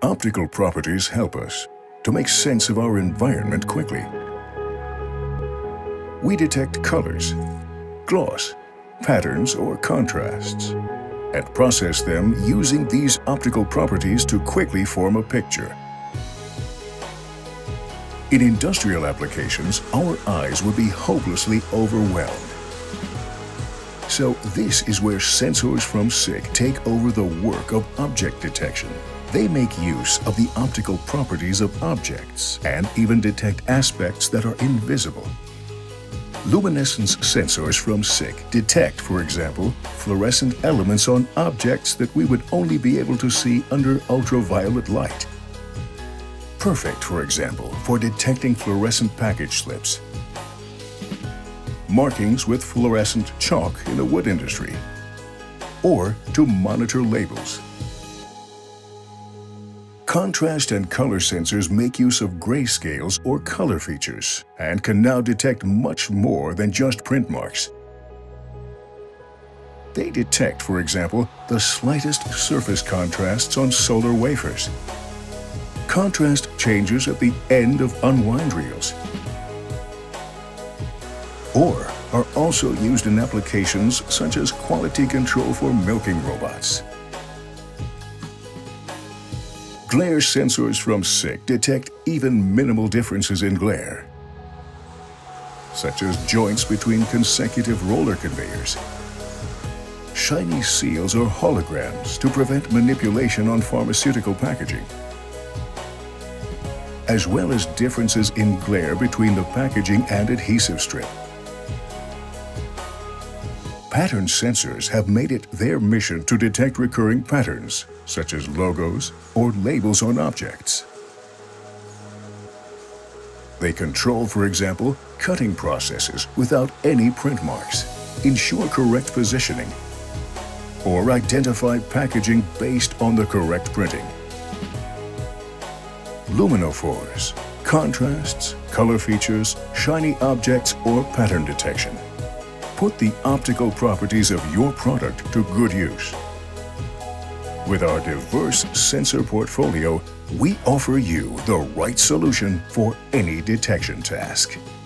Optical properties help us to make sense of our environment quickly. We detect colors, gloss, patterns, or contrasts, and process them using these optical properties to quickly form a picture. In industrial applications, our eyes would be hopelessly overwhelmed. So this is where sensors from SICK take over the work of object detection. They make use of the optical properties of objects and even detect aspects that are invisible. Luminescence sensors from SICK detect, for example, fluorescent elements on objects that we would only be able to see under ultraviolet light. Perfect, for example, for detecting fluorescent package slips, markings with fluorescent chalk in the wood industry, or to monitor labels. Contrast and color sensors make use of grayscales or color features and can now detect much more than just print marks. They detect, for example, the slightest surface contrasts on solar wafers, contrast changes at the end of unwind reels, or are also used in applications such as quality control for milking robots. Glare sensors from SICK detect even minimal differences in glare, such as joints between consecutive roller conveyors, shiny seals or holograms to prevent manipulation on pharmaceutical packaging, as well as differences in glare between the packaging and adhesive strip. Pattern sensors have made it their mission to detect recurring patterns, such as logos or labels on objects. They control, for example, cutting processes without any print marks, ensure correct positioning, or identify packaging based on the correct printing. Luminophores, contrasts, color features, shiny objects, or pattern detection. Put the optical properties of your product to good use. With our diverse sensor portfolio, we offer you the right solution for any detection task.